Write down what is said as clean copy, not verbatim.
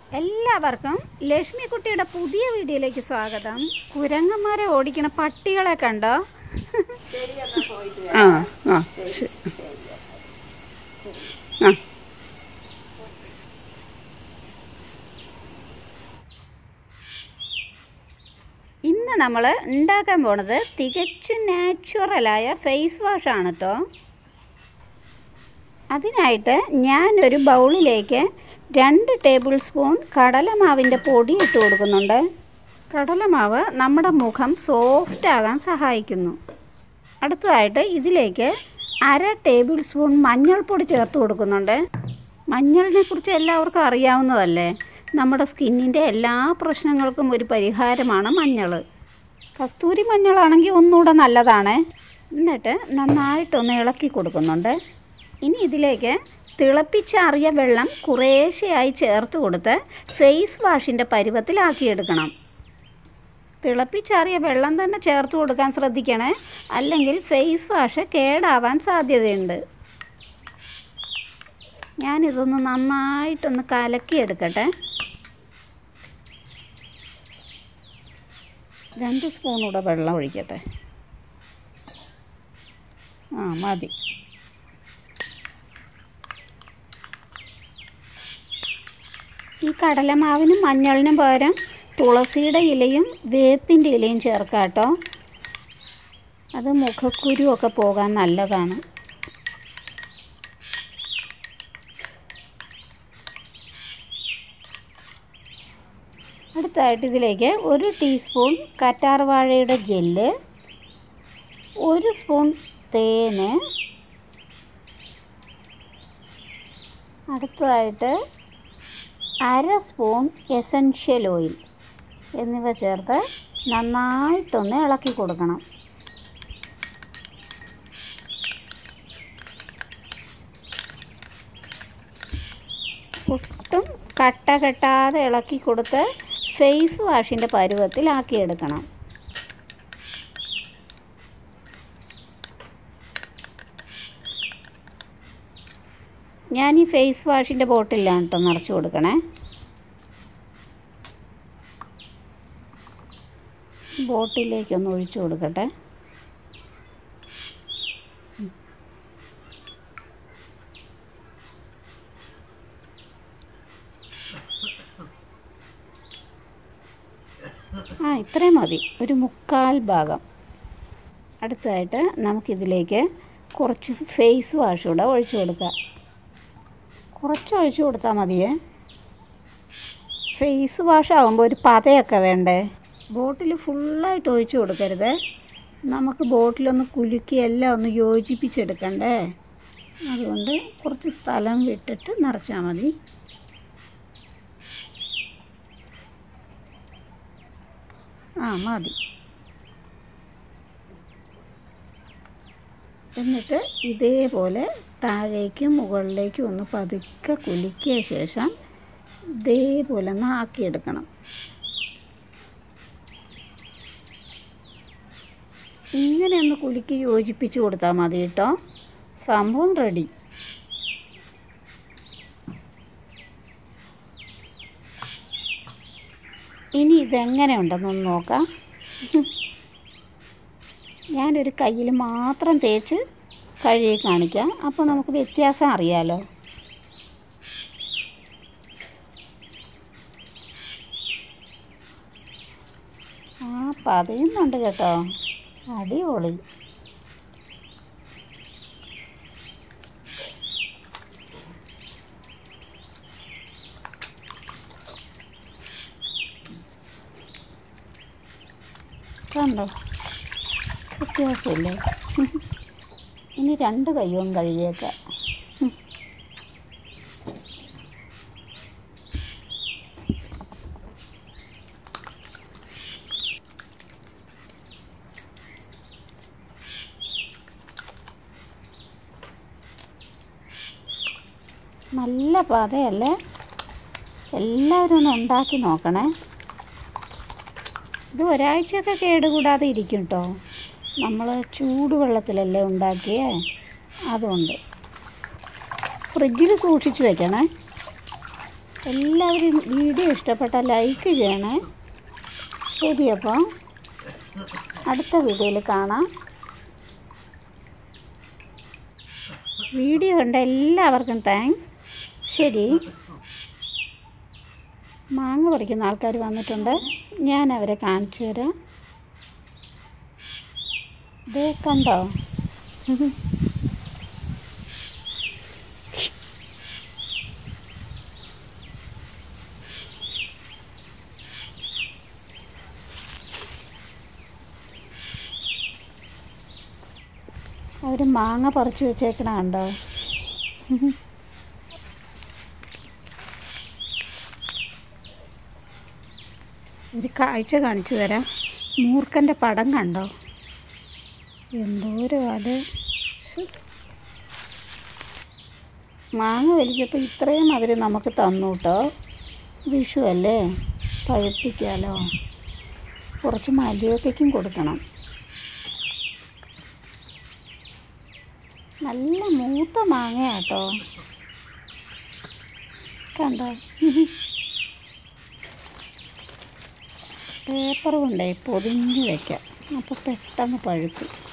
എല്ലാവർക്കും ലക്ഷ്മിക്കുട്ടിയുടെ പുതിയ വീഡിയോയിലേക്ക് സ്വാഗതം. കുരങ്ങന്മാരെ ഓടിക്കണ പട്ടികളെ കണ്ടോ? ആ ആ ആ ഇന്ന് നമ്മൾ ഉണ്ടാക്കാൻ പോണത് തികച്ചും നാച്ചുറലായ ഫേസ് വാഷാണ് കേട്ടോ. അതിനായിട്ട് ഞാനൊരു ബൗളിലേക്ക് 2 ടേബിൾ സ്പൂൺ കടലമാവിൻ്റെ പൊടി ഇട്ട് കൊടുക്കുന്നുണ്ട്. കടലമാവ് നമ്മുടെ മുഖം സോഫ്റ്റ് ആകാൻ സഹായിക്കുന്നു. അടുത്തതായിട്ട് ഇതിലേക്ക് 1/2 ടേബിൾ സ്പൂൺ മഞ്ഞൾപ്പൊടി ചേർത്ത് കൊടുക്കുന്നുണ്ട്. മഞ്ഞളിനെ കുറിച്ച് എല്ലാവർക്കും അറിയാവുന്നതല്ലേ. നമ്മുടെ സ്കിന്നിൻ്റെ എല്ലാ പ്രശ്നങ്ങൾക്കും ഒരു പരിഹാരമാണ് മഞ്ഞൾ. കസ്തൂരി മഞ്ഞളാണെങ്കിൽ ഒന്നുകൂടെ നല്ലതാണ്. എന്നിട്ട് നന്നായിട്ടൊന്ന് ഇളക്കി കൊടുക്കുന്നുണ്ട്. ഇനി ഇതിലേക്ക് തിളപ്പിച്ചാറിയ വെള്ളം കുറേശ്ശെയായി ചേർത്ത് കൊടുത്ത് ഫേസ് വാഷിൻ്റെ പരുവത്തിലാക്കിയെടുക്കണം. തിളപ്പിച്ചാറിയ വെള്ളം തന്നെ ചേർത്ത് കൊടുക്കാൻ ശ്രദ്ധിക്കണേ, അല്ലെങ്കിൽ ഫേസ് വാഷ് കേടാവാൻ സാധ്യതയുണ്ട്. ഞാനിതൊന്ന് നന്നായിട്ടൊന്ന് കലക്കിയെടുക്കട്ടെ. 2 സ്പൂൺ കൂടെ വെള്ളം ഒഴിക്കട്ടെ. മതി. ഈ കടലമാവിനും മഞ്ഞളിനും പകരം തുളസിയുടെ ഇലയും വേപ്പിൻ്റെ ഇലയും ചേർക്കാം കേട്ടോ. അത് മുഖക്കുരുവൊക്കെ പോകാൻ നല്ലതാണ്. അടുത്തായിട്ട് ഇതിലേക്ക് 1 ടീസ്പൂൺ കറ്റാർവാഴയുടെ ജെല്ല്, 1 സ്പൂൺ തേന്, അടുത്തതായിട്ട് 1/2 സ്പൂൺ എസൻഷ്യൽ ഓയിൽ എന്നിവ ചേർത്ത് നന്നായിട്ടൊന്ന് ഇളക്കി കൊടുക്കണം. ഒട്ടും കട്ട കെട്ടാതെ ഇളക്കി കൊടുത്ത് ഫേസ് വാഷിൻ്റെ പരുവത്തിലാക്കിയെടുക്കണം. ഞാൻ ഈ ഫേസ് വാഷിൻ്റെ ബോട്ടിലാണ് കേട്ടോ നിറച്ച് കൊടുക്കണേ. ബോട്ടിലേക്കൊന്ന് ഒഴിച്ചു കൊടുക്കട്ടെ. ഇത്രയും മതി, ഒരു 1/4 ഭാഗം. അടുത്തതായിട്ട് നമുക്കിതിലേക്ക് കുറച്ച് ഫേസ് വാഷ് കൂടെ ഒഴിച്ചു കൊടുക്കാം. കുറച്ച് ഒഴിച്ചു കൊടുത്താൽ മതിയേ. ഫേസ് വാഷ് ആകുമ്പോൾ ഒരു പതയൊക്കെ വേണ്ടേ. ബോട്ടിൽ ഫുള്ളായിട്ട് ഒഴിച്ചു കൊടുക്കരുത്. നമുക്ക് ബോട്ടിലൊന്ന് കുലുക്കി എല്ലാം ഒന്ന് യോജിപ്പിച്ചെടുക്കണ്ടേ. അതുകൊണ്ട് കുറച്ച് സ്ഥലം വിട്ടിട്ട് നിറച്ചാൽ മതി. മതി. എന്നിട്ട് ഇതേപോലെ താഴേക്കും മുകളിലേക്കും ഒന്ന് പതുക്കെ കുലുക്കിയ ശേഷം ഇതേപോലെ ഒന്ന് ആക്കിയെടുക്കണം. ഇങ്ങനെ ഒന്ന് കുലുക്കി യോജിപ്പിച്ച് കൊടുത്താൽ മതി കേട്ടോ. സംഭവം റെഡി. ഇനി ഇതെങ്ങനെ ഉണ്ടെന്നൊന്ന് നോക്കാം. ഞാനൊരു കയ്യിൽ മാത്രം തേച്ച് കഴുകി കാണിക്കാം. അപ്പോൾ നമുക്ക് വ്യത്യാസം അറിയാലോ. പതയുന്നുണ്ട് കേട്ടോ. അടിപൊളി. കണ്ടോ, വ്യത്യാസമില്ലേ? ഇനി 2 കൈയും കഴുകിയേക്കാം. നല്ല പതയല്ലേ. എല്ലാവരും ഒന്ന് ഉണ്ടാക്കി നോക്കണേ. ഇത് ഒരാഴ്ചയൊക്കെ കേടുകൂടാതെ ഇരിക്കും കേട്ടോ. നമ്മൾ ചൂടുവെള്ളത്തിലല്ലേ ഉണ്ടാക്കിയേ, അതുകൊണ്ട് ഫ്രിഡ്ജിൽ സൂക്ഷിച്ച് വെക്കണേ. എല്ലാവരും വീഡിയോ ഇഷ്ടപ്പെട്ടാൽ ലൈക്ക് ചെയ്യണേ. ശരി, അപ്പോൾ അടുത്ത വീഡിയോയിൽ കാണാം. വീഡിയോ കണ്ട എല്ലാവർക്കും താങ്ക്സ്. ശരി. മാങ്ങ പറിക്കുന്ന ആൾക്കാർ വന്നിട്ടുണ്ട്, ഞാൻ അവരെ കാണിച്ചു തരാം. ദേ കണ്ടോ? അവർ മാങ്ങ പറിച്ച് വെച്ചേക്കണ കണ്ടോ? ഒരു കാഴ്ച കാണിച്ചു തരാം. മൂർഖൻ്റെ പടം കണ്ടോ? എന്തോരം അത്. മാങ്ങ വലിച്ചപ്പോൾ ഇത്രയും അവർ നമുക്ക് തന്നു കേട്ടോ. വിഷു അല്ലേ, പഴുപ്പിക്കാലോ. കുറച്ച് മല്ലികയ്ക്കും കൊടുക്കണം. നല്ല മൂത്ത മാങ്ങയാട്ടോ, കണ്ടോ? പേപ്പർ കൊണ്ടേ പൊതിഞ്ഞ് വയ്ക്കാം, അപ്പോൾ പെട്ടെന്ന് പഴുക്കും.